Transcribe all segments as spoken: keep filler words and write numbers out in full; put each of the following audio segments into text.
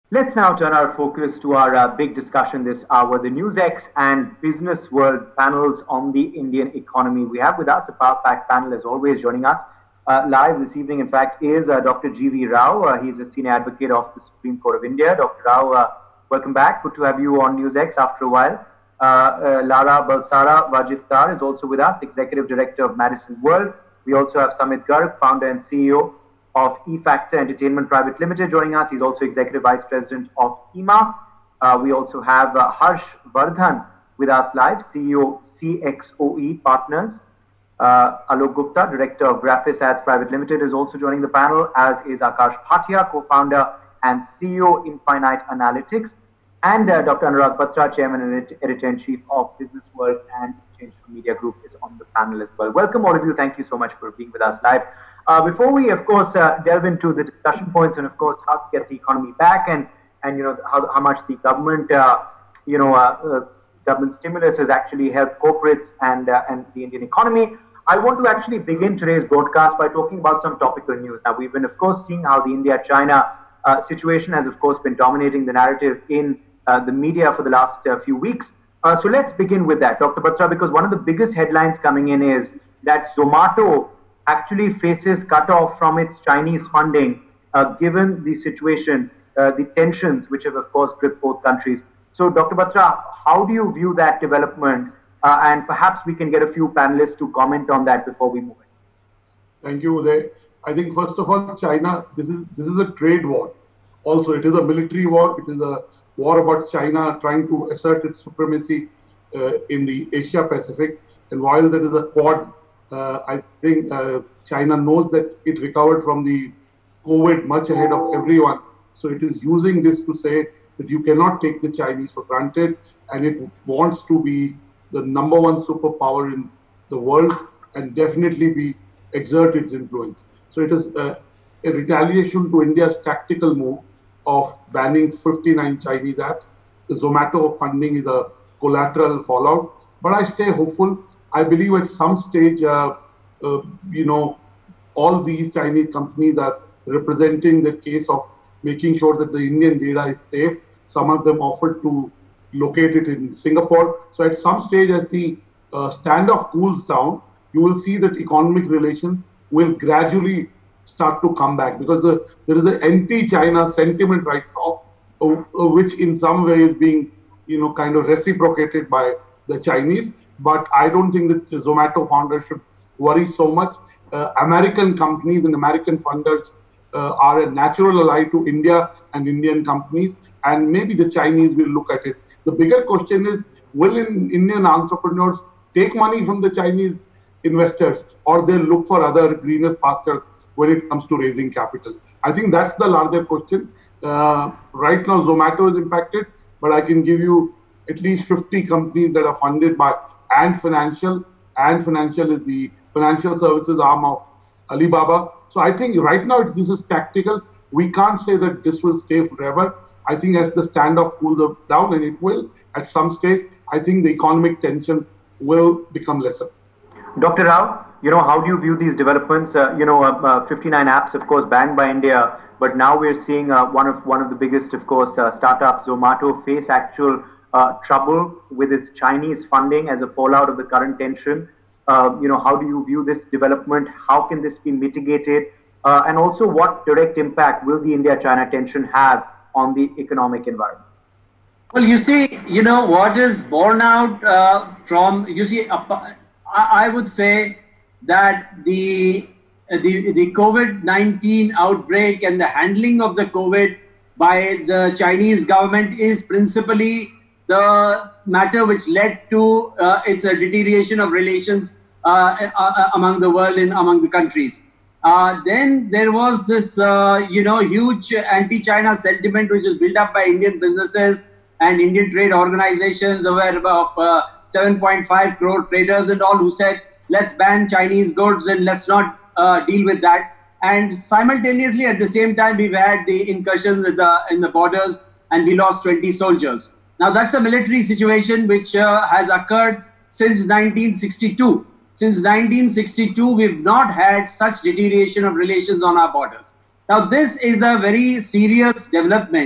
Let's now turn our focus to our uh, big discussion this hour, the NewsX and Business World panels on the Indian economy. We have with us a power-packed panel, as always, joining us uh, live this evening, in fact, is uh, Doctor G V Rao. Uh, he's a senior advocate of the Supreme Court of India. Doctor Rao, uh, welcome back. Good to have you on NewsX after a while. Uh, uh, Lara Balsara Wajiftar is also with us, Executive Director of Madison World. We also have Samit Garg, founder and C E O of eFactor Entertainment Private Limited, joining us. He's also Executive Vice President of E M A. Uh, we also have uh, Harsh Vardhan with us live, C E O C X O E Partners. Uh, Alok Gupta, Director of Graphis Ads Private Limited, is also joining the panel, as is Akash Bhatia, co-founder and C E O Infinite Analytics. And uh, Doctor Anurag Batra, Chairman and Editor-in-Chief of Business World and Exchange Media Group, is on the panel as well. Welcome all of you. Thank you so much for being with us live. Uh, before we, of course, uh, delve into the discussion points and, of course, how to get the economy back and, and you know, how, how much the government, uh, you know, uh, uh, government stimulus has actually helped corporates and, uh, and the Indian economy, I want to actually begin today's broadcast by talking about some topical news. Now, we've been, of course, seeing how the India-China uh, situation has, of course, been dominating the narrative in uh, the media for the last uh, few weeks. Uh, so let's begin with that, Doctor Batra, because one of the biggest headlines coming in is that Zomato actually faces cutoff from its Chinese funding, uh, given the situation, uh, the tensions which have, of course, gripped both countries. So, Doctor Batra, how do you view that development? Uh, and perhaps we can get a few panelists to comment on that before we move in. Thank you, Uday. I think, first of all, China, this is, this is a trade war. Also, it is a military war. It is a war about China trying to assert its supremacy uh, in the Asia Pacific. And while there is a Quad, Uh, I think uh, China knows that it recovered from the COVID much ahead of everyone. So it is using this to say that you cannot take the Chinese for granted, and it wants to be the number one superpower in the world and definitely be exert its influence. So it is uh, a retaliation to India's tactical move of banning fifty-nine Chinese apps. The Zomato funding is a collateral fallout, but I stay hopeful. I believe at some stage, uh, uh, you know, all these Chinese companies are representing the case of making sure that the Indian data is safe. Some of them offered to locate it in Singapore. So at some stage, as the uh, standoff cools down, you will see that economic relations will gradually start to come back, because the, there is an anti-China sentiment right now, uh, uh, which in some way is being, you know, kind of reciprocated by the Chinese. But I don't think that the Zomato founders should worry so much. Uh, American companies and American funders uh, are a natural ally to India and Indian companies, and maybe the Chinese will look at it. The bigger question is, will in Indian entrepreneurs take money from the Chinese investors, or they'll look for other greener pastures when it comes to raising capital? I think that's the larger question. Uh, right now, Zomato is impacted, but I can give you at least fifty companies that are funded by Ant Financial. Ant Financial is the financial services arm of Alibaba. So I think right now it's, this is tactical. We can't say that this will stay forever. I think as the standoff cools down, and it will at some stage, I think the economic tensions will become lesser. Doctor Rao, you know, how do you view these developments? Uh, you know, uh, uh, fifty-nine apps, of course, banned by India, but now we're seeing uh, one of one of the biggest, of course, uh, startups, Zomato, face actual Uh, trouble with its Chinese funding as a fallout of the current tension. Uh, you know, how do you view this development? How can this be mitigated? Uh, and also, what direct impact will the India-China tension have on the economic environment? Well, you see, you know, what is borne out uh, from, you see, uh, I would say that the, the, the COVID nineteen outbreak and the handling of the COVID by the Chinese government is principally the matter which led to uh, its uh, deterioration of relations uh, uh, among the world and among the countries. Uh, then there was this, uh, you know, huge anti-China sentiment which was built up by Indian businesses and Indian trade organizations. There were about uh, seven point five crore traders and all who said, let's ban Chinese goods and let's not uh, deal with that. And simultaneously, at the same time, we've had the incursions in the, in the borders, and we lost twenty soldiers. Now, that's a military situation which uh, has occurred since nineteen sixty-two. Since nineteen sixty-two, we've not had such deterioration of relations on our borders. Now, this is a very serious development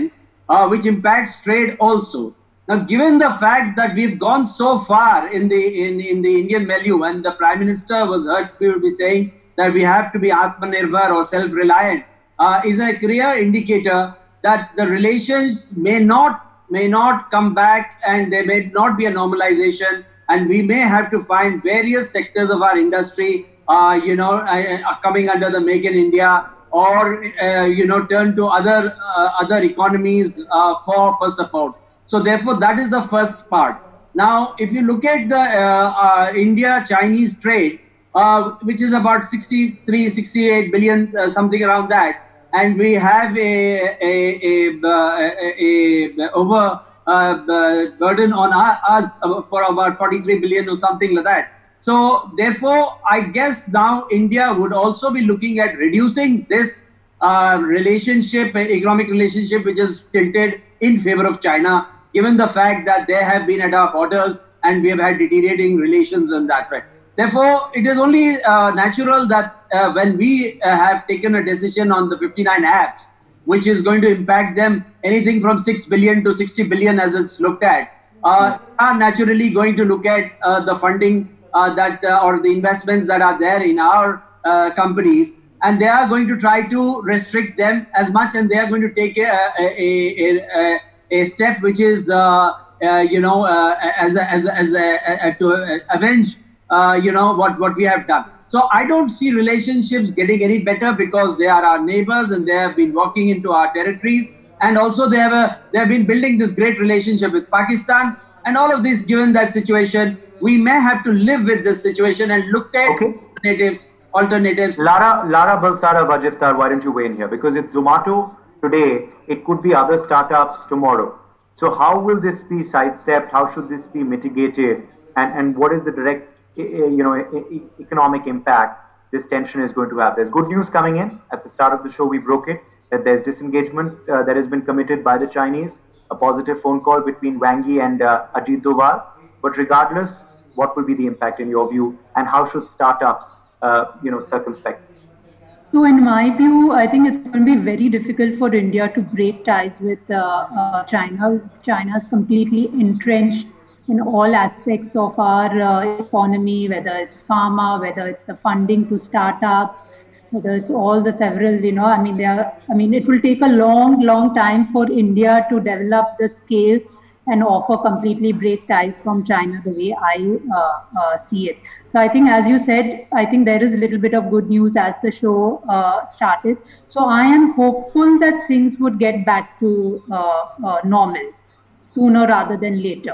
uh, which impacts trade also. Now, given the fact that we've gone so far in the in, in the Indian milieu, and the Prime Minister was heard to be saying that we have to be Atmanirbhar or self-reliant, uh, is a clear indicator that the relations may not may not come back, and there may not be a normalization, and we may have to find various sectors of our industry, uh, you know, uh, coming under the Make in India, or uh, you know, turn to other uh, other economies uh, for for support. So therefore, that is the first part. Now, if you look at the uh, uh, India-Chinese trade, uh, which is about sixty-three, sixty-eight billion, uh, something around that, and we have a a, a, a, a, a over uh, burden on us for about forty-three billion or something like that. So therefore, I guess now India would also be looking at reducing this uh, relationship, economic relationship, which is tilted in favor of China, given the fact that they have been at our borders and we have had deteriorating relations in that way. Therefore, it is only uh, natural that uh, when we uh, have taken a decision on the fifty-nine apps, which is going to impact them anything from six billion to sixty billion as it's looked at, uh, are naturally going to look at uh, the funding uh, that uh, or the investments that are there in our uh, companies, and they are going to try to restrict them as much, and they are going to take a, a, a, a, a step which is, uh, uh, you know, uh, as a, as a, as a, a, to avenge, uh, you know, what, what we have done. So I don't see relationships getting any better, because they are our neighbors and they have been walking into our territories. And also they have a, they have been building this great relationship with Pakistan. And all of this, given that situation, we may have to live with this situation and look at okay. alternatives. alternatives. Lara, Lara Balsara Bajiftar, why don't you weigh in here? Because it's Zomato today, it could be other startups tomorrow. So how will this be sidestepped? How should this be mitigated? And, and what is the direct, you know, economic impact this tension is going to have? There's good news coming in. At the start of the show, we broke it, that there's disengagement uh, that has been committed by the Chinese, a positive phone call between Wang Yi and uh, Ajit Doval. But regardless, what will be the impact in your view, and how should startups, uh, you know, circumspect this? So in my view, I think it's going to be very difficult for India to break ties with uh, uh, China. China is completely entrenched in all aspects of our uh, economy, whether it's pharma, whether it's the funding to startups, whether it's all the several, you know, I mean, they are, I mean, it will take a long, long time for India to develop the scale and offer completely break ties from China the way I uh, uh, see it. So I think, as you said, I think there is a little bit of good news as the show uh, started. So I am hopeful that things would get back to uh, uh, normal sooner rather than later.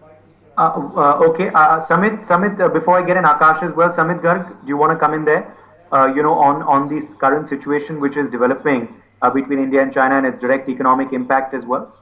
Uh, uh, okay, uh, Samit, Samit, uh, before I get in Akash as well, Samit Garg, do you want to come in there? Uh, you know, on, on this current situation which is developing uh, between India and China and its direct economic impact as well?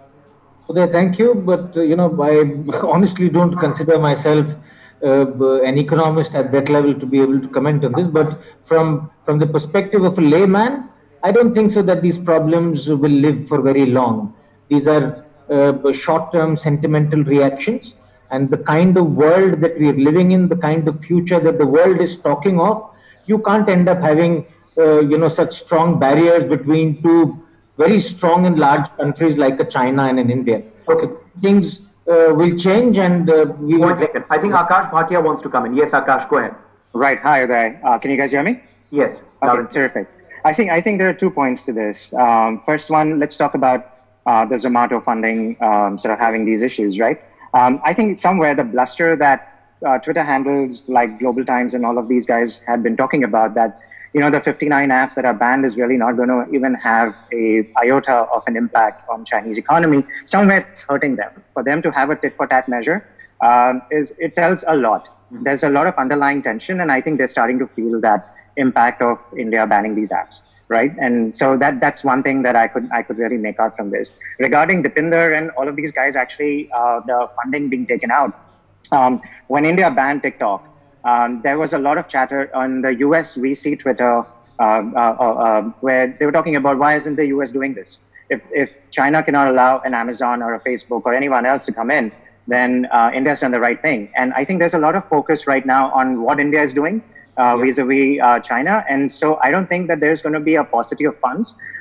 Okay, thank you. But, uh, you know, I honestly don't consider myself uh, an economist at that level to be able to comment on this. But from, from the perspective of a layman, I don't think so that these problems will live for very long. These are uh, short-term sentimental reactions. And the kind of world that we are living in, the kind of future that the world is talking of, you can't end up having, uh, you know, such strong barriers between two very strong and large countries like a China and an India. Okay. So things uh, will change, and uh, we will... I think Akash Bhatia wants to come in. Yes, Akash, go ahead. Right. Hi there. Uh, can you guys hear me? Yes. Okay, terrific. I think, I think there are two points to this. Um, first one, let's talk about uh, the Zomato funding um, sort of having these issues, right? Um, I think somewhere the bluster that uh, Twitter handles like Global Times and all of these guys had been talking about, that, you know, the fifty-nine apps that are banned is really not going to even have a iota of an impact on Chinese economy. Somewhere it's hurting them. For them to have a tit-for-tat measure, um, is it tells a lot. There's a lot of underlying tension, and I think they're starting to feel that impact of India banning these apps. Right, and so that that's one thing that I could I could really make out from this. Regarding Dipinder and all of these guys, actually, uh, the funding being taken out. Um, when India banned TikTok, um, there was a lot of chatter on the U S V C Twitter, uh, uh, uh, where they were talking about, why isn't the U S doing this? If if China cannot allow an Amazon or a Facebook or anyone else to come in, then uh, India's done the right thing. And I think there's a lot of focus right now on what India is doing Uh, vis-a-vis uh, China. And so I don't think that there's going to be a paucity of funds.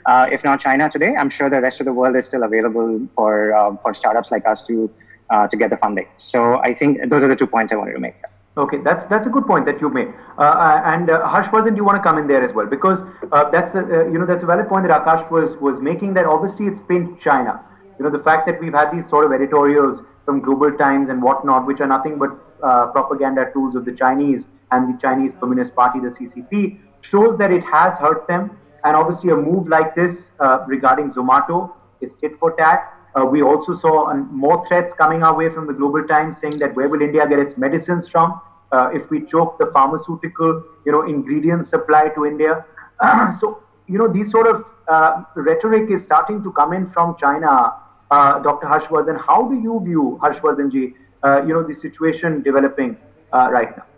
uh, if not China today, I'm sure the rest of the world is still available for uh, for startups like us to uh, to get the funding. So I think those are the two points I wanted to make. Okay, that's that's a good point that you made. Uh, uh, and uh, Harshvardhan, do you want to come in there as well? Because uh, that's a, uh, you know that's a valid point that Akash was was making. That obviously it's pinned China. You know, the fact that we've had these sort of editorials from Global Times and whatnot, which are nothing but uh, propaganda tools of the Chinese and the Chinese Communist Party, the C C P, shows that it has hurt them. And obviously, a move like this uh, regarding Zomato is tit for tat. Uh, we also saw uh, more threats coming our way from the Global Times saying that where will India get its medicines from uh, if we choke the pharmaceutical, you know, ingredient supply to India. Uh, so, you know, these sort of uh, rhetoric is starting to come in from China. Uh, Doctor Harshvardhan, how do you view, Harshvardhanji, uh, you know, the situation developing uh, right now?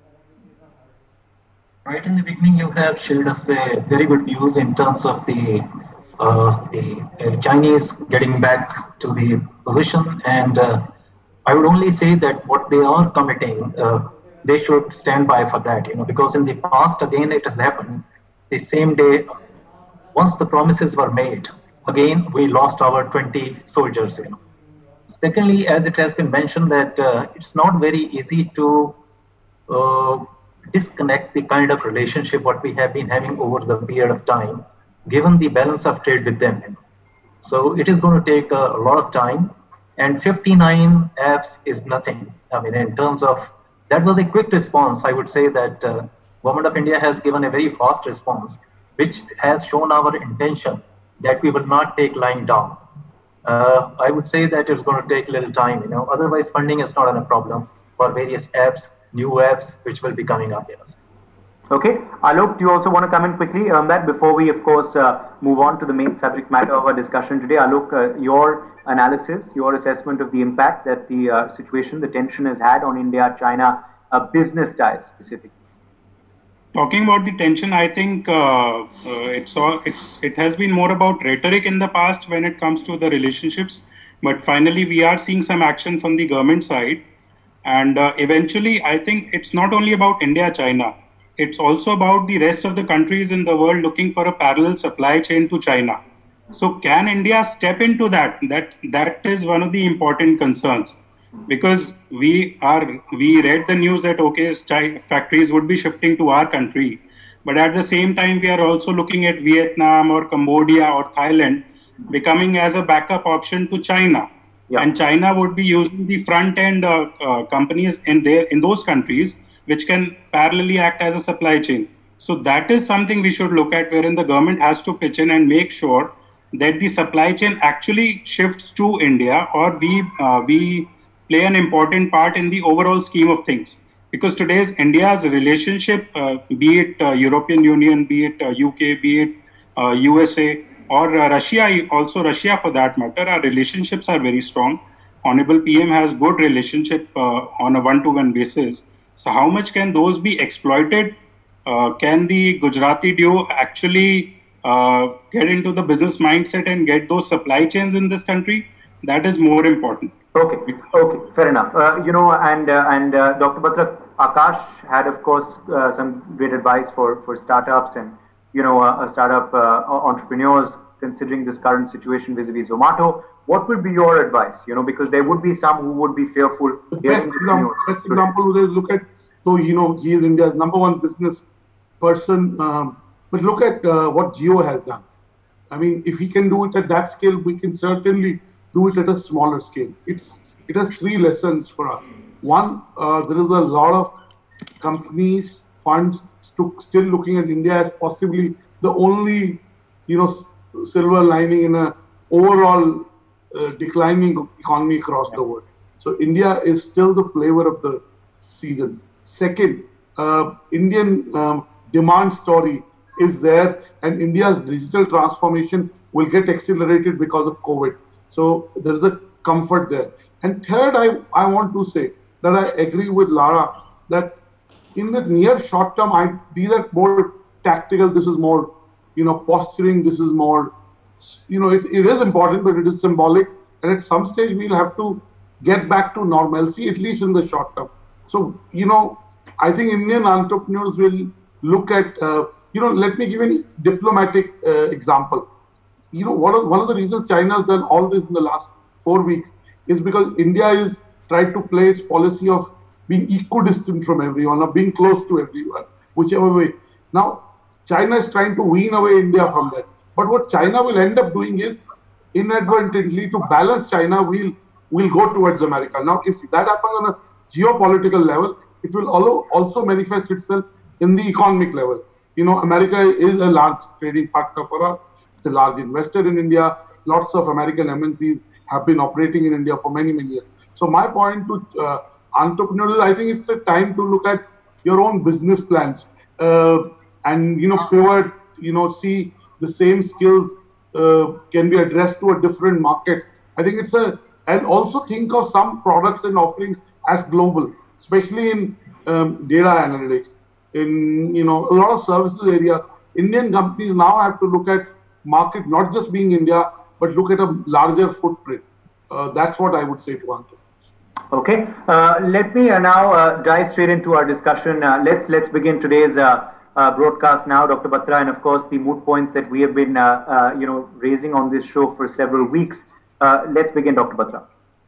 Right in the beginning, you have shared us a very good news in terms of the Uh, the uh, Chinese getting back to the position, and uh, I would only say that what they are committing, uh, they should stand by for that, you know, because in the past, again, it has happened the same day. Once the promises were made, again, we lost our twenty soldiers, you know. Secondly, as it has been mentioned that uh, it's not very easy to uh, disconnect the kind of relationship what we have been having over the period of time, given the balance of trade with them. So it is going to take a, a lot of time, and fifty-nine apps is nothing. I mean, in terms of, that was a quick response. I would say that uh, Government of India has given a very fast response, which has shown our intention that we will not take lying down. Uh, I would say that it's going to take a little time, you know, otherwise funding is not a problem for various apps, new apps, which will be coming up, yes. Okay, Alok, do you also want to come in quickly on that before we, of course, uh, move on to the main subject matter of our discussion today? Alok, uh, your analysis, your assessment of the impact that the uh, situation, the tension has had on India-China uh, business ties specifically. Talking about the tension, I think uh, uh, it's all, it's it has been more about rhetoric in the past when it comes to the relationships, but finally we are seeing some action from the government side, and uh, eventually I think it's not only about India-China. It's also about the rest of the countries in the world looking for a parallel supply chain to China. So can India step into that? That, that is one of the important concerns, because we are we read the news that, okay, factories would be shifting to our country. But at the same time, we are also looking at Vietnam or Cambodia or Thailand becoming as a backup option to China. Yeah. And China would be using the front end uh, uh, companies in, their, in those countries, which can parallelly act as a supply chain. So that is something we should look at, wherein the government has to pitch in and make sure that the supply chain actually shifts to India, or we uh, we play an important part in the overall scheme of things. Because today's India's relationship, uh, be it uh, European Union, be it uh, U K, be it uh, U S A, or uh, Russia, also Russia for that matter, our relationships are very strong. Honorable P M has good relationship uh, on a one-to-one basis. So how much can those be exploited? Uh, can the Gujarati duo actually uh, get into the business mindset and get those supply chains in this country? That is more important. Okay, okay, fair enough. Uh, you know, and uh, and uh, Doctor Batra, Akash had, of course, uh, some great advice for, for startups and, you know, uh, startup uh, entrepreneurs considering this current situation vis-a-vis Zomato. What would be your advice? You know, because there would be some who would be fearful. The best example, best example is look at, so, you know, he is India's number one business person, um, but look at uh, what Jio has done. I mean, if he can do it at that scale, we can certainly do it at a smaller scale. It's It has three lessons for us. One, uh, there is a lot of companies, funds still looking at India as possibly the only, you know, silver lining in a overall uh, declining economy across the world. So India is still the flavor of the season. Second, uh, Indian um, demand story is there, and India's digital transformation will get accelerated because of COVID. So there is a comfort there. And third, I, I want to say that I agree with Lara that in the near short term, I, these are more tactical. This is more, you know, posturing. This is more, you know, it, it is important, but it is symbolic. And at some stage, we'll have to get back to normalcy, at least in the short term. So, you know, I think Indian entrepreneurs will look at, uh, you know, let me give a diplomatic uh, example. you know, one of, one of the reasons China has done all this in the last four weeks is because India is tried to play its policy of being equidistant from everyone or being close to everyone, whichever way. Now, China is trying to wean away India from that. But what China will end up doing is, inadvertently, to balance China, we'll, we'll go towards America. Now, if that happens on a geopolitical level, it will also manifest itself in the economic level. You know, America is a large trading partner for us. It's a large investor in India. Lots of American M N Cs have been operating in India for many, many years. So my point to uh, entrepreneurs, I think it's a time to look at your own business plans uh, and, you know, pivot, you know, see the same skills uh, can be addressed to a different market. I think it's a, and also think of some products and offerings as global, especially in um, data analytics, in, you know, a lot of services area. Indian companies now have to look at market, not just being India, but look at a larger footprint. Uh, that's what I would say to entrepreneurs. Okay, uh, let me uh, now uh, dive straight into our discussion. Uh, let's let's begin today's uh, uh, broadcast now, Doctor Batra, and of course the moot points that we have been, uh, uh, you know, raising on this show for several weeks. Uh, let's begin, Doctor Batra.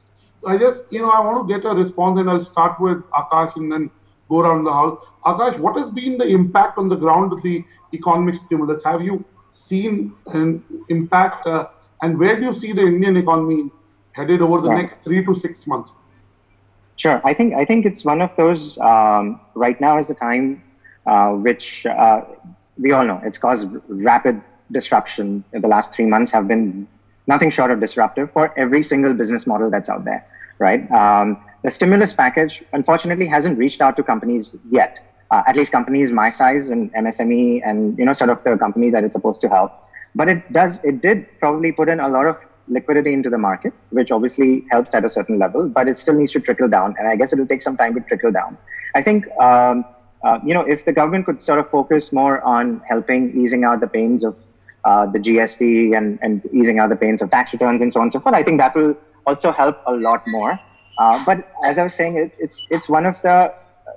I just, you know, I want to get a response, and I'll start with Akash and then go around the house. Akash, what has been the impact on the ground of the economic stimulus? Have you seen an impact, uh, and where do you see the Indian economy headed over the yeah. next three to six months? Sure. I think I think it's one of those. Um, right now is the time uh, which uh, we all know it's caused rapid disruption. In the last three months have been nothing short of disruptive for every single business model that's out there. Right. Um, the stimulus package, unfortunately, hasn't reached out to companies yet. Uh, at least companies my size and M S M E and you know sort of the companies that it's supposed to help. But it does. It did probably put in a lot of liquidity into the market, which obviously helps at a certain level, but it still needs to trickle down. And I guess it'll take some time to trickle down. I think, um, uh, you know, if the government could sort of focus more on helping easing out the pains of uh, the G S T and, and easing out the pains of tax returns and so on and so forth, I think that will also help a lot more. Uh, but as I was saying, it, it's it's one of the,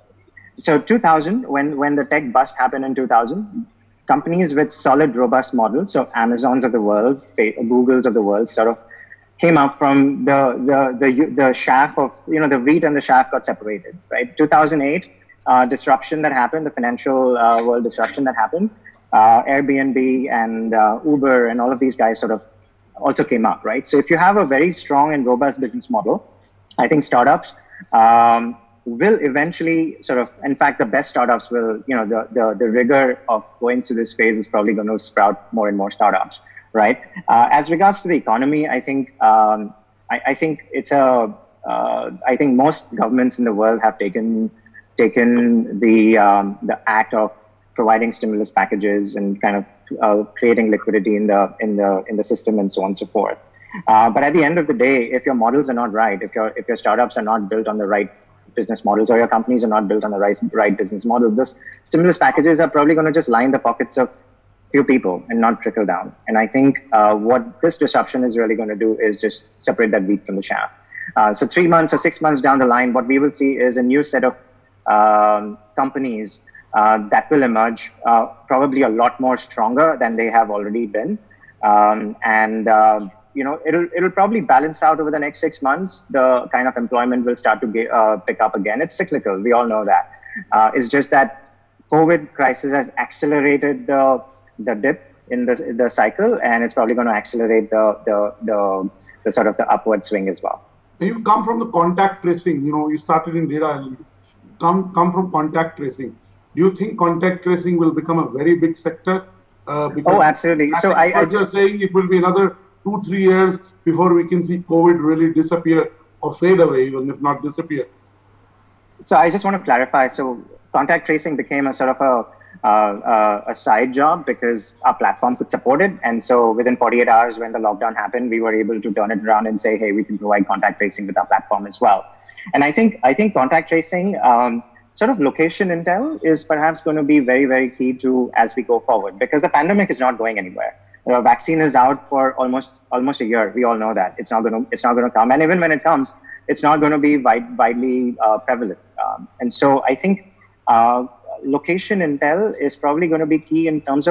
so two thousand, when, when the tech bust happened in two thousand, companies with solid, robust models, so Amazons of the world, Googles of the world, sort of came up from the the the the chaff of you know the wheat and the chaff got separated, right? two thousand eight uh, disruption that happened, the financial uh, world disruption that happened, uh, Airbnb and uh, Uber and all of these guys sort of also came up, right? So if you have a very strong and robust business model, I think startups. Um, will eventually sort of, in fact, the best startups will, you know, the, the, the rigor of going through this phase is probably going to sprout more and more startups, right? Uh, as regards to the economy, I think, um, I, I think it's a, uh, I think most governments in the world have taken, taken the, um, the act of providing stimulus packages and kind of uh, creating liquidity in the, in the, in the system and so on and so forth. Uh, but at the end of the day, if your models are not right, if your, if your startups are not built on the right business models or your companies are not built on the right, right business models, this stimulus packages are probably going to just line the pockets of few people and not trickle down. And I think uh, what this disruption is really going to do is just separate that wheat from the chaff. Uh, so three months or six months down the line, what we will see is a new set of um, companies uh, that will emerge, uh, probably a lot more stronger than they have already been. Um, and uh, you know, it'll it'll probably balance out over the next six months. The kind of employment will start to get, uh, pick up again. It's cyclical. We all know that. Uh, it's just that COVID crisis has accelerated the the dip in the the cycle, and it's probably going to accelerate the the the, the sort of the upward swing as well. You come from the contact tracing. You know, you started in data analytics. Come come from contact tracing. Do you think contact tracing will become a very big sector? Uh, because oh, absolutely. So I, I just saying it will be another two, three years before we can see COVID really disappear or fade away, even if not disappear. So I just want to clarify. So contact tracing became a sort of a, uh, a side job because our platform could support it. And so within forty-eight hours, when the lockdown happened, we were able to turn it around and say, hey, we can provide contact tracing with our platform as well. And I think, I think contact tracing, um, sort of location intel is perhaps going to be very, very key to as we go forward, because the pandemic is not going anywhere. The vaccine is out for almost almost a year. We all know that it's not going to it's not going to come, and even when it comes, it's not going to be wide, widely uh, prevalent. Um, and so, I think uh, location intel is probably going to be key in terms of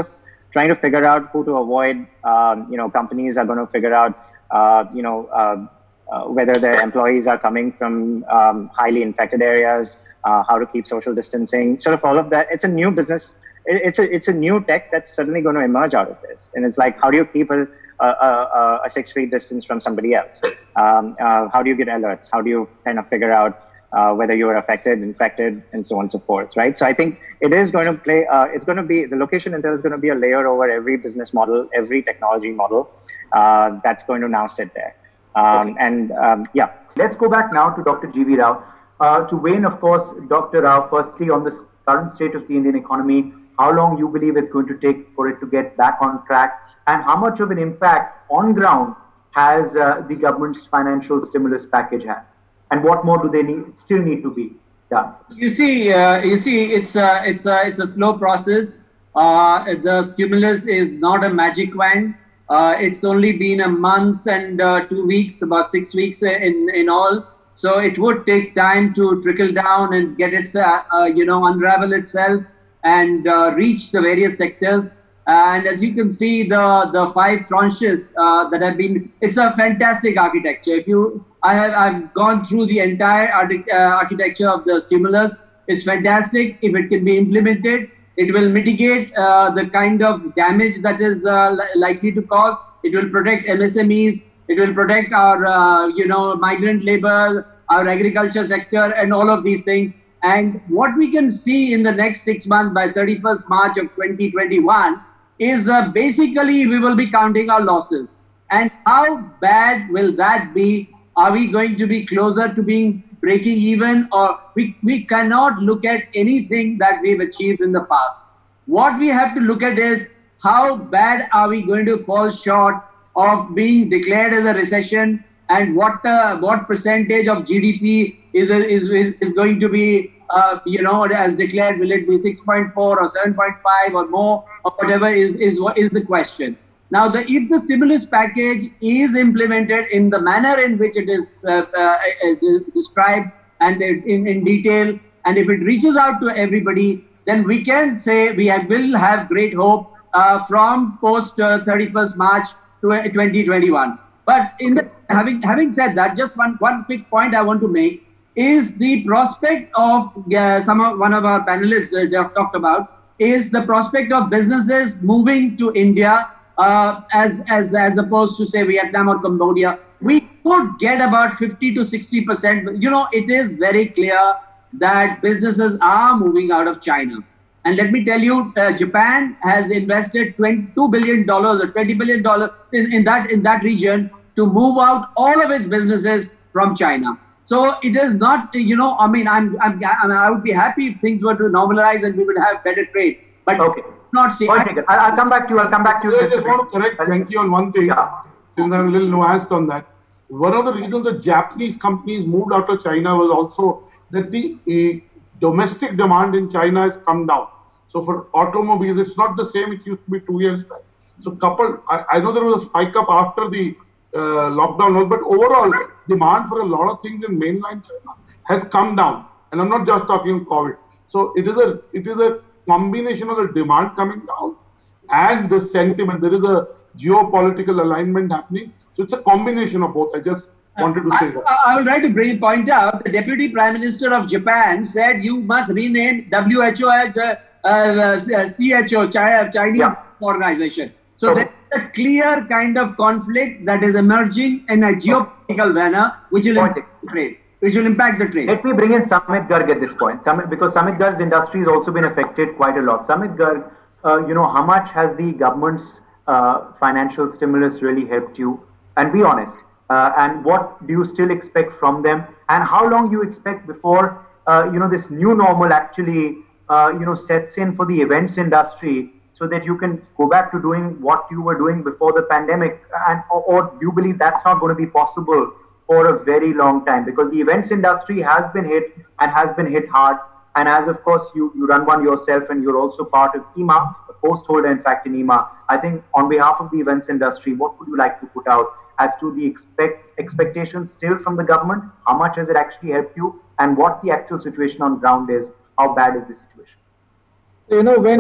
trying to figure out who to avoid. Um, you know, companies are going to figure out, uh, you know, uh, uh, whether their employees are coming from um, highly infected areas, uh, how to keep social distancing, sort of all of that. It's a new business. It, it's a it's a new tech that's suddenly going to emerge out of this. And it's like, how do you keep a a, a, a six feet distance from somebody else? Um, uh, how do you get alerts? How do you kind of figure out uh, whether you are affected, infected, and so on and so forth, right? So I think it is going to play, uh, it's going to be, the location intel is going to be a layer over every business model, every technology model uh, that's going to now sit there. Um, okay. And um, yeah. Let's go back now to Doctor G V Rao. Uh, to weigh in, of course, Doctor Rao, firstly on the current state of the Indian economy, how long you believe it's going to take for it to get back on track, and how much of an impact on ground has uh, the government's financial stimulus package had, and what more do they need, still need to be done? You see, uh, you see, it's a, it's a, it's a slow process. Uh, the stimulus is not a magic wand. Uh, it's only been a month and uh, two weeks, about six weeks in in all. So it would take time to trickle down and get its, uh, uh, you know, unravel itself and uh, reach the various sectors. And as you can see, the the five tranches uh, that have been, it's a fantastic architecture. If you, I have, I've gone through the entire archi uh, architecture of the stimulus. It's fantastic. If it can be implemented, it will mitigate uh, the kind of damage that is uh, li likely to cause. It will protect M S M Es. It will protect our, uh, you know, migrant labor, our agriculture sector, and all of these things. And what we can see in the next six months by thirty-first March of twenty twenty-one is uh, basically we will be counting our losses. And how bad will that be? Are we going to be closer to being breaking even, or we, we cannot look at anything that we've achieved in the past? What we have to look at is how bad are we going to fall short of being declared as a recession, and what uh, what percentage of G D P is is is, is going to be uh, you know, as declared? Will it be six point four or seven point five or more, or whatever is is what is the question. Now, the, if the stimulus package is implemented in the manner in which it is uh, uh, described and in, in detail, and if it reaches out to everybody, then we can say we have, will have great hope uh, from post uh, thirty-first March to twenty twenty-one. But in the, having having said that, just one one quick point I want to make is the prospect of uh, some of one of our panelists uh, talked about is the prospect of businesses moving to India. Uh, as, as, as opposed to, say, Vietnam or Cambodia, we could get about fifty to sixty percent. You know, it is very clear that businesses are moving out of China. And let me tell you, uh, Japan has invested twenty-two billion dollars or twenty billion dollars in, in, that, in that region to move out all of its businesses from China. So it is not, you know, I mean, I'm, I'm, I would be happy if things were to normalize and we would have better trade. But okay. Not see. Point taken. I'll, I'll come back to you. I'll come back to you. I just want to correct Venky on one thing, yeah. Since I'm a little nuanced on that. One of the reasons the Japanese companies moved out of China was also that the uh, domestic demand in China has come down. So for automobiles, it's not the same it used to be two years back. So coupled, I, I know there was a spike up after the uh, lockdown, but overall demand for a lot of things in mainland China has come down. And I'm not just talking COVID. So it is a it is a combination of the demand coming down and the sentiment. There is a geopolitical alignment happening. So it's a combination of both. I just wanted to say I, that. I would like to bring point out the Deputy Prime Minister of Japan said you must rename W H O as uh, uh, C H O, China, Chinese yeah. organization. So, so there's a clear kind of conflict that is emerging in a geopolitical manner, which will impact the trade. Which will impact the trade. Let me bring in Samit Garg at this point. Samit, because Samit Garg's industry has also been affected quite a lot. Samit Garg, uh, you know, how much has the government's uh, financial stimulus really helped you? And be honest. Uh, and what do you still expect from them? And how long you expect before, uh, you know, this new normal actually, uh, you know, sets in for the events industry, so that you can go back to doing what you were doing before the pandemic? And or, or do you believe that's not going to be possible for a very long time? Because the events industry has been hit and has been hit hard. And as of course you, you run one yourself and you're also part of I M A, a post holder in fact in I M A. I think on behalf of the events industry, what would you like to put out as to the expect expectations still from the government? How much has it actually helped you? And what the actual situation on ground is? How bad is the situation? You know, when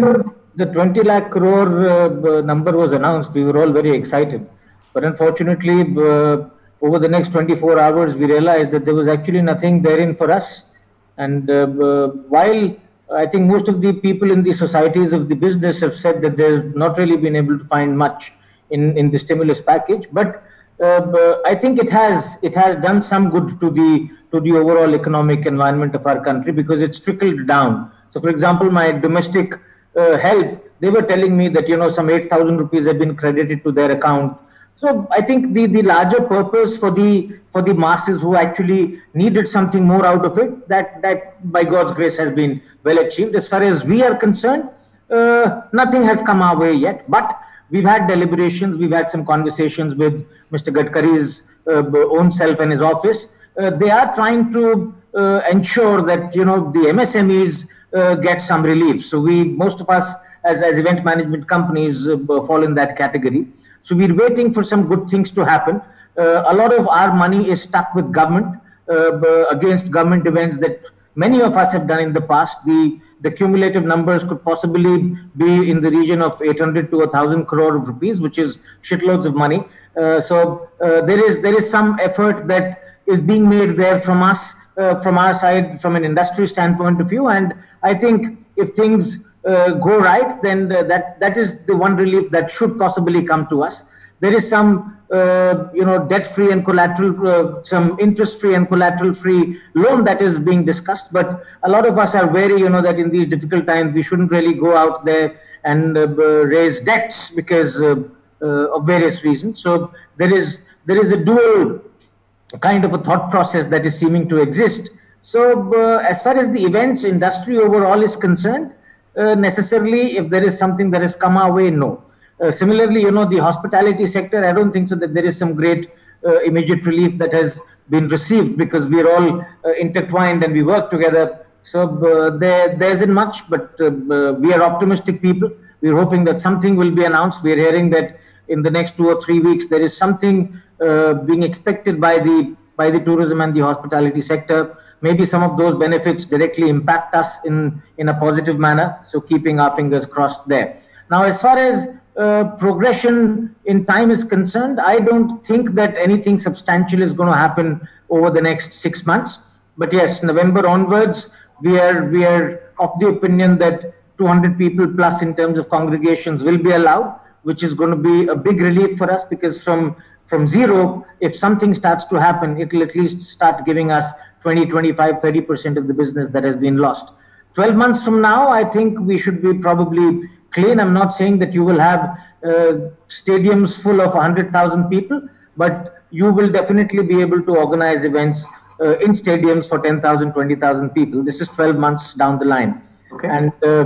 the twenty lakh crore uh, number was announced, we were all very excited. But unfortunately, uh, over the next twenty-four hours, we realized that there was actually nothing therein for us. And uh, uh, while I think most of the people in the societies of the business have said that they've not really been able to find much in, in the stimulus package, but uh, I think it has it has done some good to the to the overall economic environment of our country, because it's trickled down. So, for example, my domestic uh, help, they were telling me that, you know, some eight thousand rupees have been credited to their account. So I think the, the larger purpose for the for the masses who actually needed something more out of it, that that by God's grace has been well achieved. As far as we are concerned, uh, nothing has come our way yet. But we've had deliberations, we've had some conversations with Mister Gadkari's uh, own self and his office. Uh, they are trying to uh, ensure that, you know, the M S M Es uh, get some relief. So we, most of us as, as event management companies uh, fall in that category. So we're waiting for some good things to happen. Uh, a lot of our money is stuck with government, uh, against government events that many of us have done in the past. The, the cumulative numbers could possibly be in the region of eight hundred to one thousand crore of rupees, which is shitloads of money. Uh, so uh, there is there is some effort that is being made there from us, uh, from our side, from an industry standpoint of view. And I think if things Uh, go right, then uh, that that is the one relief that should possibly come to us. There is some, uh, you know, debt-free and collateral, uh, some interest-free and collateral-free loan that is being discussed. But a lot of us are wary, you know, that in these difficult times we shouldn't really go out there and uh, raise debts because uh, uh, of various reasons. So there is there is a dual kind of a thought process that is seeming to exist. So uh, as far as the events industry overall is concerned, Uh, necessarily, if there is something that has come our way, no. Uh, similarly, you know, the hospitality sector, I don't think so that there is some great uh, immediate relief that has been received, because we are all uh, intertwined and we work together. So uh, there, there isn't much, but uh, uh, we are optimistic people. We're hoping that something will be announced. We're hearing that in the next two or three weeks, there is something uh, being expected by the by the tourism and the hospitality sector. Maybe some of those benefits directly impact us in, in a positive manner. So keeping our fingers crossed there. Now, as far as uh, progression in time is concerned, I don't think that anything substantial is going to happen over the next six months. But yes, November onwards, we are, we are of the opinion that two hundred people plus in terms of congregations will be allowed, which is going to be a big relief for us, because from, from zero, if something starts to happen, it will at least start giving us twenty, twenty-five, thirty percent of the business that has been lost. twelve months from now, I think we should be probably clean. I'm not saying that you will have uh, stadiums full of one hundred thousand people, but you will definitely be able to organize events uh, in stadiums for ten thousand, twenty thousand people. This is twelve months down the line. Okay. And uh,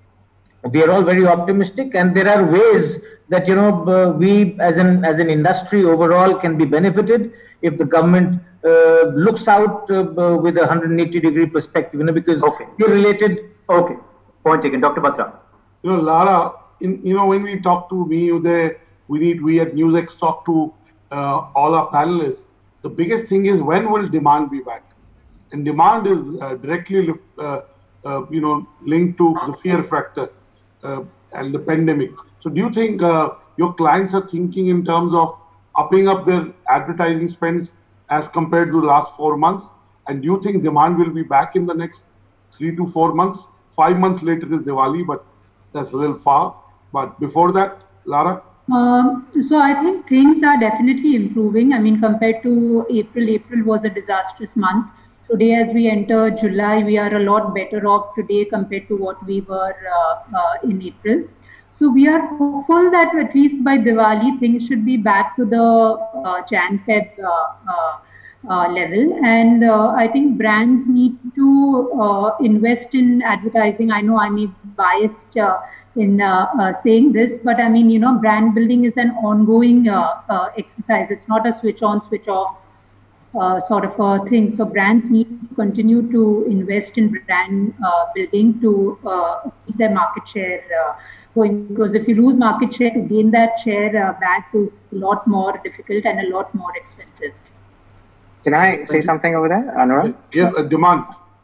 we are all very optimistic, and there are ways that, you know, uh, we as an, as an industry overall can be benefited if the government Uh, looks out uh, with a one hundred eighty degree perspective, you know, because okay. we're related. Okay, point taken. Doctor Batra. You know, Lara, in, you know, when we talk to me, there, we need, we at NewsX talk to uh, all our panelists. The biggest thing is, when will demand be back? And demand is uh, directly, uh, uh, you know, linked to the fear factor uh, and the pandemic. So do you think uh, your clients are thinking in terms of upping up their advertising spends as compared to the last four months? And do you think demand will be back in the next three to four months? Five months later is Diwali, but that's a little far. But before that, Lara? Um, so I think things are definitely improving. I mean, compared to April, April was a disastrous month. Today, as we enter July, we are a lot better off today compared to what we were uh, uh, in April. So we are hopeful that at least by Diwali, things should be back to the uh, Jan-Feb uh, uh, uh, level. And uh, I think brands need to uh, invest in advertising. I know I may be biased uh, in uh, uh, saying this, but I mean, you know, brand building is an ongoing uh, uh, exercise. It's not a switch on, switch off uh, sort of a thing. So brands need to continue to invest in brand uh, building to uh, keep their market share uh, going, because if you lose market share, to gain that share uh, back is a lot more difficult and a lot more expensive. Can I say something over there, Anurag? Yes, uh, demand.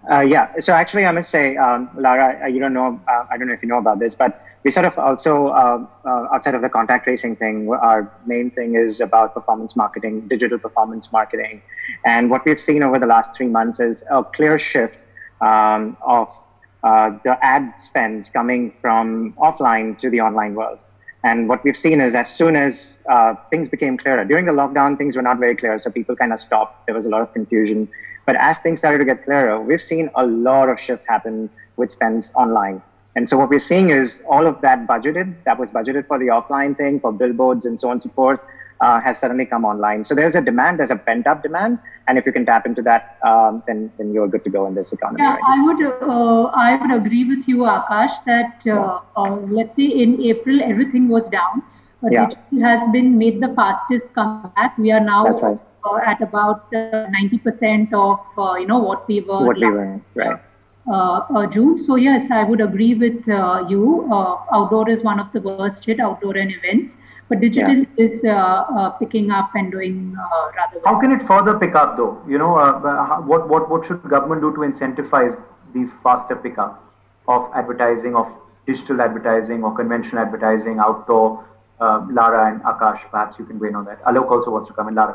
Uh, yeah. So actually, I must say, um, Lara, you don't know. Uh, I don't know if you know about this, but we sort of also uh, uh, outside of the contact tracing thing, our main thing is about performance marketing, digital performance marketing, and what we've seen over the last three months is a clear shift um, of uh, the ad spends coming from offline to the online world. And what we've seen is as soon as uh, things became clearer, during the lockdown, things were not very clear. So people kind of stopped. There was a lot of confusion. But as things started to get clearer, we've seen a lot of shift happen with spends online. And so what we're seeing is all of that budgeted, that was budgeted for the offline thing, for billboards and so on and so forth, uh, has suddenly come online. So there's a demand, there's a pent up demand. And if you can tap into that, um, then, then you're good to go in this economy. Yeah, right? I would, uh, I would agree with you, Akash, that uh, uh, let's say in April, everything was down, but Yeah. it has been made the fastest comeback. We are now That's right. uh, at about uh, ninety percent of, uh, you know, what we were. What we were, right. Uh, uh, June. So yes, I would agree with uh, you. Uh, outdoor is one of the worst hit, outdoor and events, but digital Yeah. is uh, uh, picking up and doing uh, rather well. How can it further pick up, though? You know, uh, how- what what what should government do to incentivize the faster pickup of advertising, of digital advertising or conventional advertising, outdoor? Uh, Lara and Akash, perhaps you can weigh in on that. Alok also wants to come in. Lara,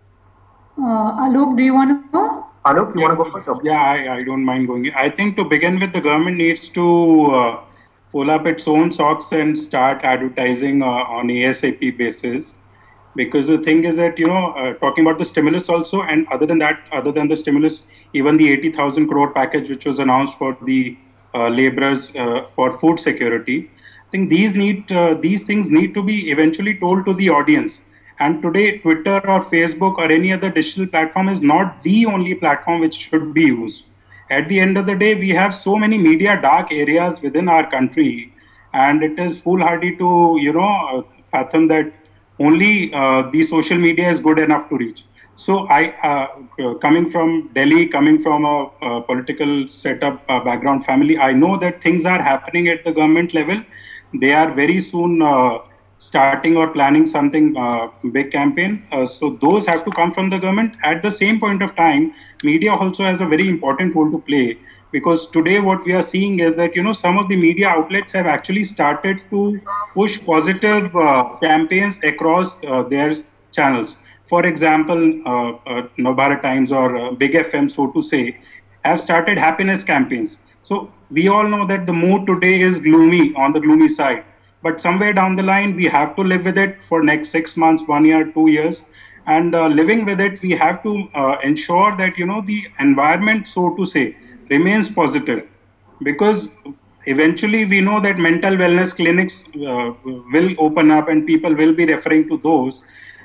Uh, Alok, do you want to go? Alok, you want to go first? Okay. Yeah, I, I don't mind going. I think to begin with, the government needs to uh, pull up its own socks and start advertising uh, on ASAP basis. Because the thing is that, you know, uh, talking about the stimulus also, and other than that, other than the stimulus, even the eighty thousand crore package which was announced for the uh, laborers uh, for food security, I think these need uh, these things need to be eventually told to the audience. And today, Twitter or Facebook or any other digital platform is not the only platform which should be used. At the end of the day, we have so many media dark areas within our country, and it is foolhardy to, you know, fathom that only uh, the social media is good enough to reach. So I, uh, coming from Delhi, coming from a, a political setup uh, background family, I know that things are happening at the government level. They are very soon uh, starting or planning something uh, big campaign. Uh, so those have to come from the government. At the same point of time, media also has a very important role to play, because today what we are seeing is that, you know, some of the media outlets have actually started to push positive uh, campaigns across uh, their channels. For example, uh, uh, Navbharat Times or uh, Big F M, so to say, have started happiness campaigns. So we all know that the mood today is gloomy, on the gloomy side. But somewhere down the line, we have to live with it for next six months, one year, two years. And uh, living with it, we have to uh, ensure that, you know, the environment, so to say, remains positive. Because eventually we know that mental wellness clinics uh, will open up and people will be referring to those.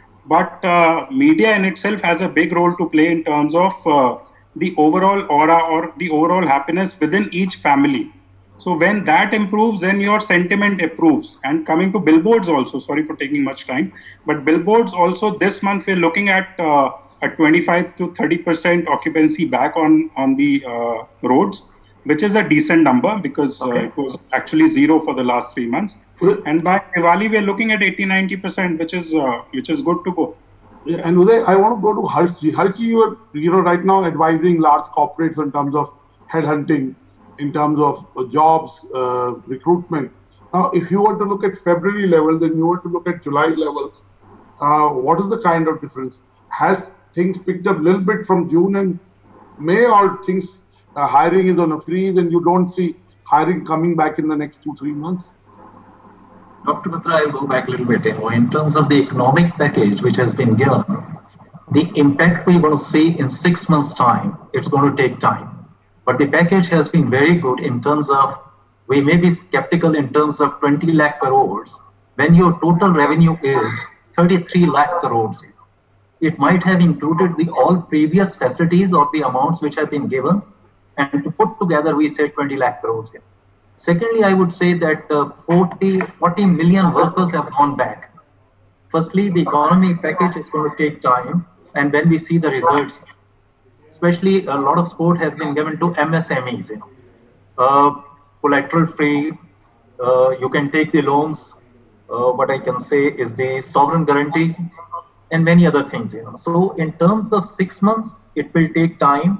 But uh, media in itself has a big role to play in terms of uh, the overall aura or the overall happiness within each family. So when that improves, then your sentiment improves. And coming to billboards also, sorry for taking much time, but billboards also this month we're looking at uh, a twenty-five to thirty percent occupancy back on, on the uh, roads, which is a decent number because uh, Okay. it was actually zero for the last three months. And by Diwali, we're looking at eighty, ninety percent, which is uh, which is good to go. Yeah, and Uday, I want to go to Harshji. Harshji, you are, you know, right now advising large corporates in terms of headhunting, in terms of uh, jobs, uh, recruitment. Now, if you were to look at February levels and you were to look at July levels, uh, what is the kind of difference? Has things picked up a little bit from June and May, or things uh, hiring is on a freeze and you don't see hiring coming back in the next two, three months? Doctor Mitra, I'll go back a little bit. You know, in terms of the economic package which has been given, the impact we're going to see in six months' time, it's going to take time. But the package has been very good in terms of, we may be skeptical in terms of twenty lakh crores. When your total revenue is thirty-three lakh crores, it might have included the all previous facilities or the amounts which have been given. And to put together, we say twenty lakh crores here. Secondly, I would say that uh, forty, forty million workers have gone back. Firstly, the economy package is going to take time. And when we see the results, especially a lot of support has been given to M S M Es, you know, uh, collateral free, uh, you can take the loans, uh, what I can say is the sovereign guarantee and many other things, you know. So in terms of six months, it will take time.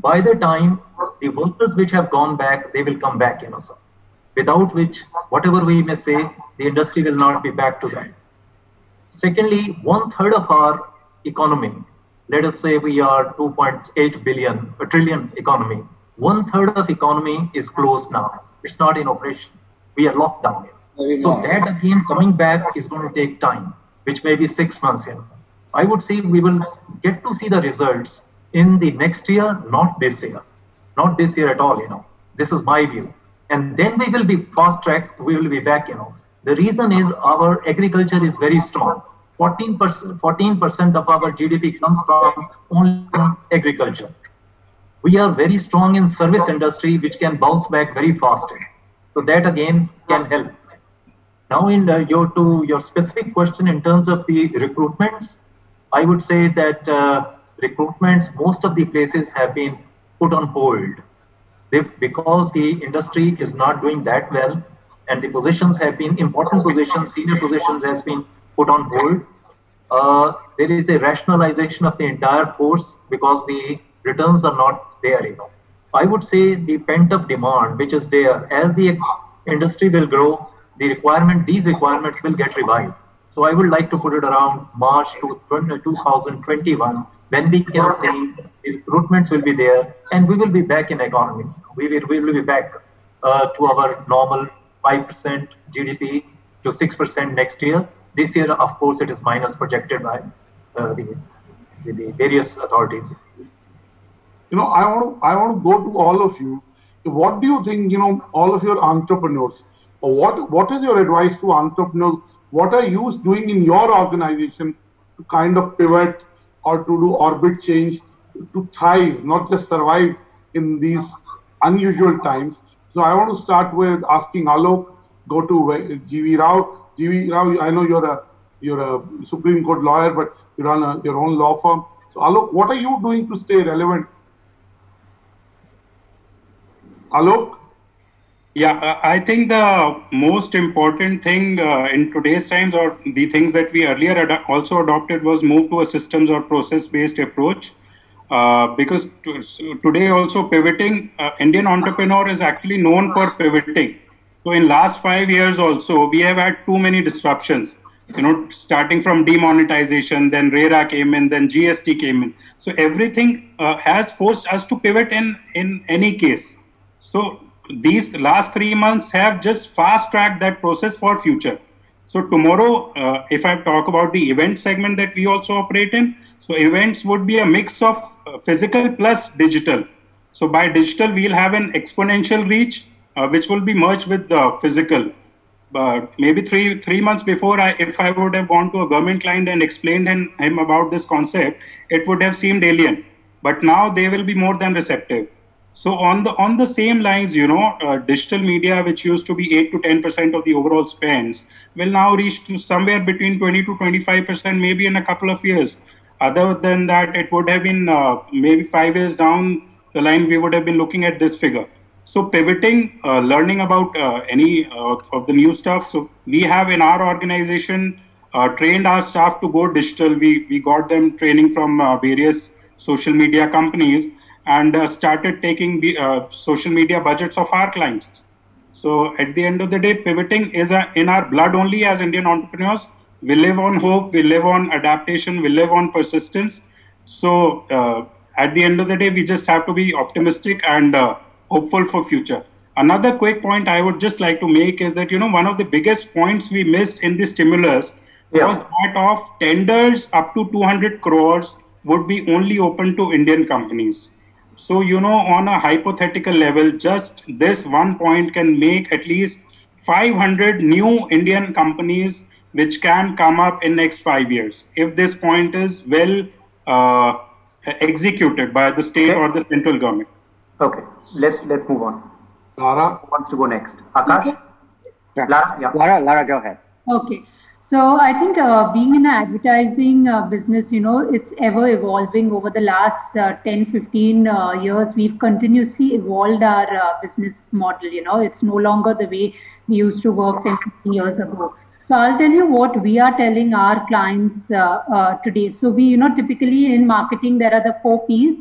by the time the workers which have gone back, they will come back, you know, sir. Without which, whatever we may say, the industry will not be back to that. Secondly, one third of our economy, let us say we are two point eight billion, a trillion economy. One third of economy is closed now. It's not in operation. We are locked down. So that again, coming back is going to take time, which may be six months in. I would say we will get to see the results in the next year, not this year. Not this year at all, you know. This is my view. And then we will be fast-tracked, we will be back, you know. The reason is our agriculture is very strong. fourteen percent, fourteen percent of our G D P comes from only from agriculture. We are very strong in service industry, which can bounce back very fast. So that again can help. Now, in the, your to your specific question in terms of the recruitments, I would say that uh, recruitments, most of the places have been put on hold. They, because the industry is not doing that well, and the positions have been, important positions, senior positions has been put on hold. Uh, there is a rationalization of the entire force because the returns are not there, you know. I would say the pent-up demand, which is there, as the industry will grow, the requirement, these requirements will get revived. So I would like to put it around March to two thousand twenty-one, when we can see the recruitments will be there, and we will be back in economy. We will, we will be back uh, to our normal five percent G D P to six percent next year. This year, of course, it is minus projected by uh, the, the, the various authorities. You know, I want to I want to go to all of you. What do you think? You know, all of your entrepreneurs. What what is your advice to entrepreneurs? What are you doing in your organization to kind of pivot or to do orbit change, to thrive, not just survive in these unusual times? So I want to start with asking Alok. Go to G V Rao. G V Rao, I know you're a you're a Supreme Court lawyer, but you run a, your own law firm. So Alok, what are you doing to stay relevant? Alok? Yeah, uh, I think the most important thing uh, in today's times, or the things that we earlier ad also adopted, was move to a systems or process-based approach. Uh, because today also pivoting, uh, Indian entrepreneur is actually known for pivoting. So in last five years also, we have had too many disruptions, you know, starting from demonetization, then RERA came in, then G S T came in. So everything uh, has forced us to pivot in, in any case. So these last three months have just fast-tracked that process for future. So tomorrow, uh, if I talk about the event segment that we also operate in, so events would be a mix of uh, physical plus digital. So by digital, we'll have an exponential reach, uh, which will be merged with the physical. But maybe three three months before, I, if I would have gone to a government client and explained him, him about this concept, it would have seemed alien. But now they will be more than receptive. So on the on the same lines, you know, uh, digital media, which used to be eight to ten percent of the overall spends, will now reach to somewhere between twenty to twenty-five percent, maybe in a couple of years. Other than that, it would have been uh, maybe five years down the line, we would have been looking at this figure. So pivoting, uh, learning about uh, any uh, of the new stuff. So we have in our organization uh, trained our staff to go digital. We, we got them training from uh, various social media companies, and uh, started taking the uh, social media budgets of our clients. So at the end of the day, pivoting is a, in our blood only as Indian entrepreneurs. We live on hope, we live on adaptation, we live on persistence. So uh, at the end of the day, we just have to be optimistic and uh, hopeful for future. Another quick point I would just like to make is that, you know, one of the biggest points we missed in the stimulus yeah. was that of tenders up to two hundred crores would be only open to Indian companies. So, you know, on a hypothetical level, just this one point can make at least five hundred new Indian companies which can come up in next five years, if this point is well uh, executed by the state okay. or the central government. Okay, let's let's move on. Lara Who wants to go next? Akash? Okay. Lara, yeah. Lara, Lara, go ahead. Okay. So I think uh, being in the advertising uh, business, you know, it's ever evolving over the last uh, ten, fifteen uh, years. We've continuously evolved our uh, business model, you know, it's no longer the way we used to work ten, fifteen years ago. So I'll tell you what we are telling our clients uh, uh, today. So we, you know, typically in marketing, there are the four P's.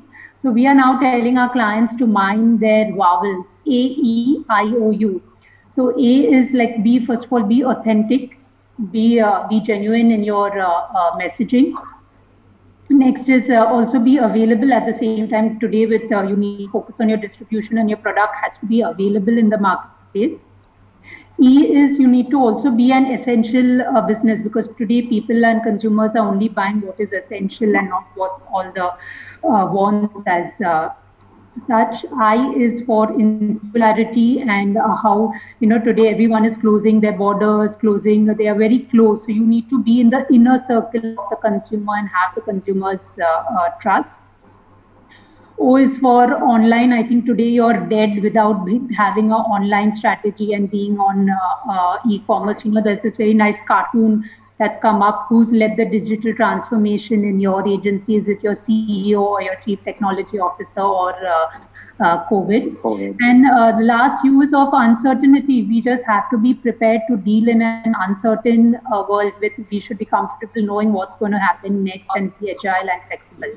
So we are now telling our clients to mind their vowels, A, E, I, O, U. So A is like be, first of all, be authentic, be, uh, be genuine in your uh, uh, messaging. Next is uh, also be available at the same time. Today with uh, you need to focus on your distribution, and your product has to be available in the marketplace. E is you need to also be an essential uh, business, because today people and consumers are only buying what is essential and not what all the uh, wants as uh, such. I is for insularity, and uh, how, you know, today everyone is closing their borders, closing, they are very close. So you need to be in the inner circle of the consumer and have the consumer's uh, uh, trust. O is for online. I think today you're dead without having an online strategy and being on uh, uh, e-commerce. You know, there's this very nice cartoon that's come up. Who's led the digital transformation in your agency? Is it your C E O or your chief technology officer, or uh, uh, COVID? COVID? And uh, the last use of uncertainty. We just have to be prepared to deal in an uncertain uh, world. With we should be comfortable knowing what's going to happen next and be agile and flexible.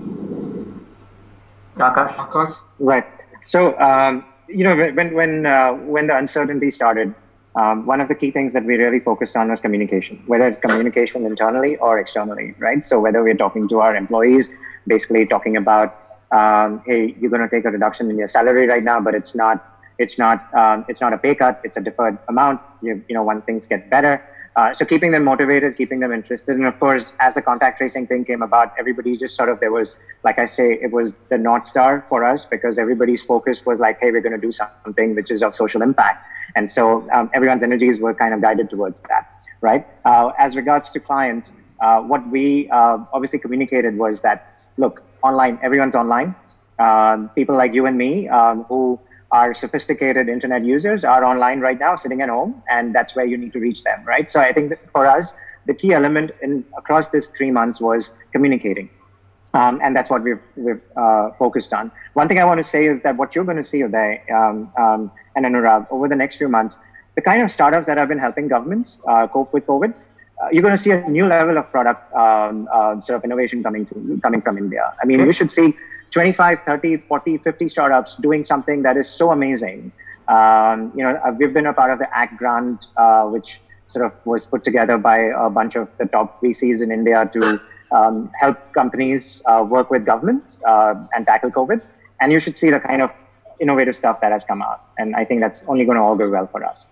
Akash. Akash. Right. So, um, you know, when when uh, when the uncertainty started, um, one of the key things that we really focused on was communication, whether it's communication internally or externally, right? So whether we're talking to our employees, basically talking about, um, hey, you're going to take a reduction in your salary right now, but it's not it's not um, it's not a pay cut, it's a deferred amount. You you know, when things get better. Uh, so keeping them motivated, keeping them interested. And of course, as the contact tracing thing came about, everybody just sort of, there was, like I say, it was the North Star for us, because everybody's focus was like, hey, we're going to do something which is of social impact. And so um, everyone's energies were kind of guided towards that, right? Uh, as regards to clients, uh, what we uh, obviously communicated was that, look, online, everyone's online. Um, people like you and me um, who are sophisticated internet users are online right now, sitting at home, and that's where you need to reach them, right? So I think that for us, the key element in across this three months was communicating. Um, and that's what we've, we've uh, focused on. One thing I want to say is that what you're going to see today, um, um, and Anurag, over the next few months, the kind of startups that have been helping governments uh, cope with COVID, uh, you're going to see a new level of product um, uh, sort of innovation coming to, coming from India. I mean, you should see twenty-five, thirty, forty, fifty startups doing something that is so amazing. Um, you know, we've been a part of the ACT grant, uh, which sort of was put together by a bunch of the top V Cs in India to um, help companies uh, work with governments uh, and tackle COVID. And you should see the kind of innovative stuff that has come out. And I think that's only going to augur well for us.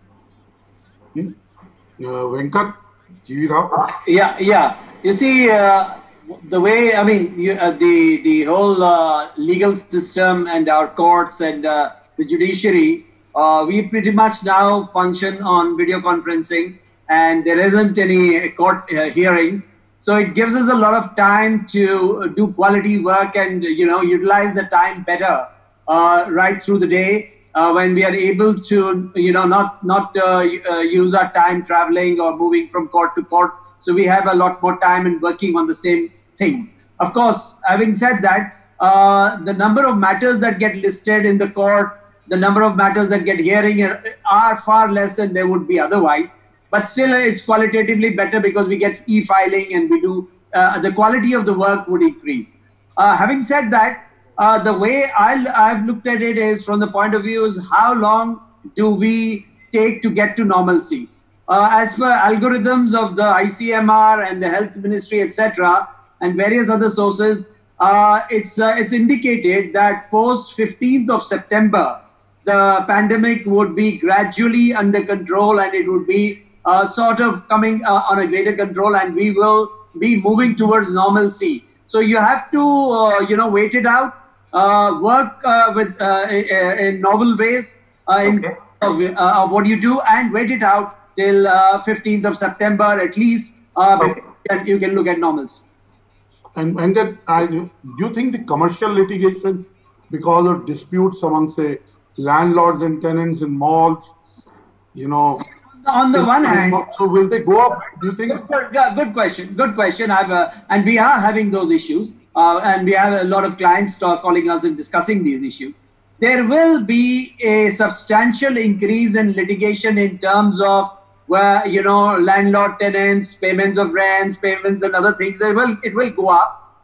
Hmm. Uh, Venkat, G V Rao? Yeah, yeah. You see, uh, the way, I mean, you, uh, the, the whole uh, legal system and our courts and uh, the judiciary, uh, we pretty much now function on video conferencing, and there isn't any court uh, hearings. So it gives us a lot of time to do quality work and, you know, utilize the time better uh, right through the day uh, when we are able to, you know, not, not uh, uh, use our time traveling or moving from court to court. So we have a lot more time in working on the same things. Of course, having said that, uh, the number of matters that get listed in the court, the number of matters that get hearing are far less than they would be otherwise. But still, it's qualitatively better because we get e-filing and we do, uh, the quality of the work would increase. Uh, having said that, uh, the way I'll, I've looked at it is from the point of view is how long do we take to get to normalcy? Uh, as per algorithms of the I C M R and the health ministry, et cetera, and various other sources, uh, it's, uh, it's indicated that post fifteenth of September, the pandemic would be gradually under control and it would be uh, sort of coming uh, on a greater control, and we will be moving towards normalcy. So you have to, uh, you know, wait it out, uh, work uh, with uh, in novel ways uh, in Okay. of, uh, of what you do, and wait it out till uh, fifteenth of September at least, uh, Okay. before you can look at normals. And, and that, I, do you think the commercial litigation, because of disputes among, say, landlords and tenants in malls, you know, On the one hand, so will they go up? Do you think? Good, yeah, good question. Good question. I've uh, and we are having those issues, uh, and we have a lot of clients uh, calling us and discussing these issues. There will be a substantial increase in litigation in terms of where, you know, landlord tenants, payments of rents, payments and other things. It will it will go up.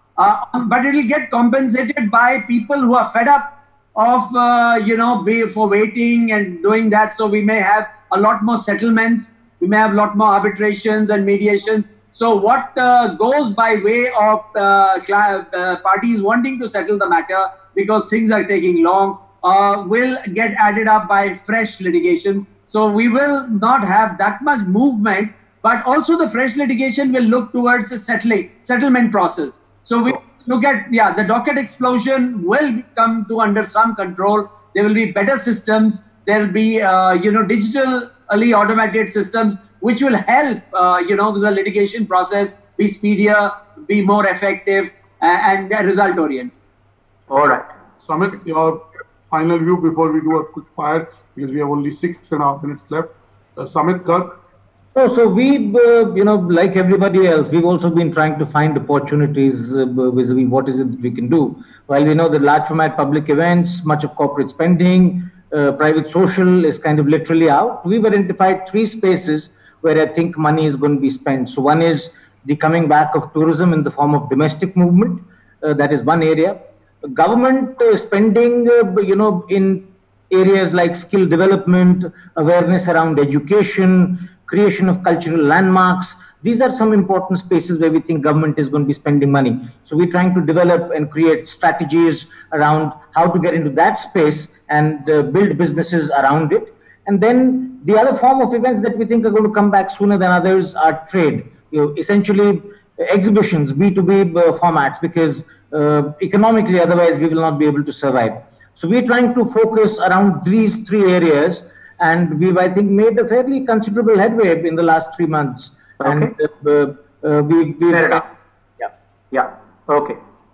uh, but it will get compensated by people who are fed up of, uh, you know, be for waiting and doing that. So we may have a lot more settlements. We may have a lot more arbitrations and mediations. So what uh, goes by way of uh, uh, parties wanting to settle the matter because things are taking long uh, will get added up by fresh litigation. So we will not have that much movement, but also the fresh litigation will look towards a settling, settlement process. So we look at, yeah, the docket explosion will come to under some control. There will be better systems. There will be, uh, you know, digitally automated systems, which will help, uh, you know, the litigation process be speedier, be more effective, uh, and result oriented. All right. Samit, your final view before we do a quick fire, because we have only six and a half minutes left. Uh, Samit Garg. Oh, so we, uh, you know, like everybody else, we've also been trying to find opportunities uh, vis-a-vis what is it that we can do. While we know that large format public events, much of corporate spending, uh, private social is kind of literally out, we've identified three spaces where I think money is going to be spent. So one is the coming back of tourism in the form of domestic movement. Uh, that is one area. Government uh, spending, uh, you know, in areas like skill development, awareness around education, creation of cultural landmarks. These are some important spaces where we think government is going to be spending money. So we're trying to develop and create strategies around how to get into that space and uh, build businesses around it. And then the other form of events that we think are going to come back sooner than others are trade, you know, essentially exhibitions, B two B uh, formats, because uh, economically otherwise we will not be able to survive. So we're trying to focus around these three areas, and we've, I think, made a fairly considerable headway in the last three months. Okay. And uh, uh, we, we Fair yeah, yeah, okay.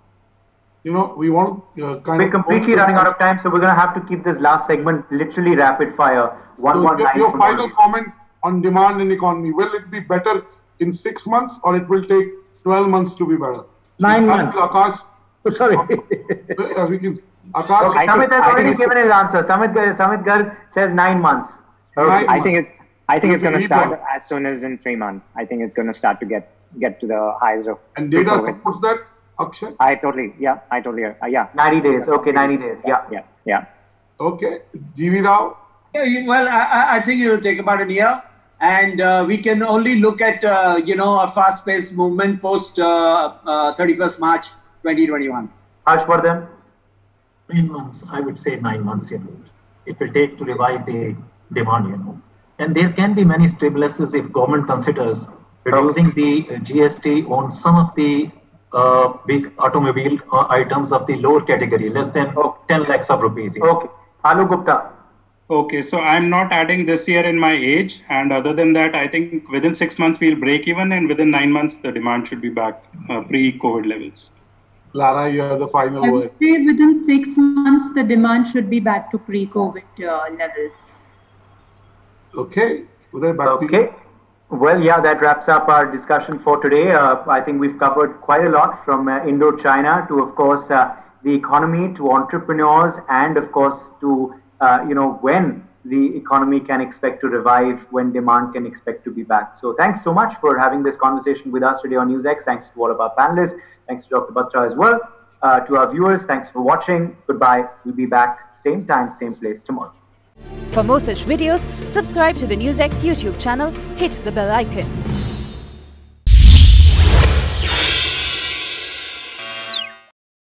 You know, we want uh, kind We're of completely running out of time, so we're going to have to keep this last segment literally rapid fire. One, so one, your, nine, your final comment on demand and economy. Will it be better in six months, or it will take twelve months to be better? Nine months. Akash, oh, sorry. uh, we can, Akash, Okay, I Samit think- has I already think given his answer. Samit, Samit Garg says nine months. Okay. Nine I think it's I think it's going to Lead start one. as soon as in three months. I think it's going to start to get get to the highs of and data pre-COVID. supports that, Akshay. I totally, yeah, I totally, uh, yeah. ninety days. Okay, ninety days. Yeah. Yeah, yeah. Okay, G V Rao. Yeah, you- well, I, I think it will take about a year, and uh, we can only look at, uh, you know, a fast-paced movement post uh, uh, thirty-first March twenty twenty-one. Harshvardhan. Nine months, I would say nine months, you know. It will take to revive the demand, you know. And there can be many stimuluses if government considers reducing the uh, G S T on some of the uh, big automobile uh, items of the lower category, less than Okay. ten lakhs of rupees. You know. Okay. Alok Gupta. Okay, so I'm not adding this year in my age, and other than that, I think within six months we'll break even, and within nine months the demand should be back uh, pre-COVID levels. Lara, you have the final I word. would say within six months, the demand should be back to pre-COVID uh, levels. Okay, Uday, back to you. Okay. Well, yeah, that wraps up our discussion for today. Uh, I think we've covered quite a lot, from uh, Indo-China to, of course, uh, the economy, to entrepreneurs, and, of course, to, uh, you know, when the economy can expect to revive, when demand can expect to be back. So thanks so much for having this conversation with us today on NewsX. Thanks to all of our panelists. Thanks to Doctor Batra as well. Uh, to our viewers, thanks for watching. Goodbye. We'll be back same time, same place tomorrow. For more such videos, subscribe to the NewsX YouTube channel, hit the bell icon.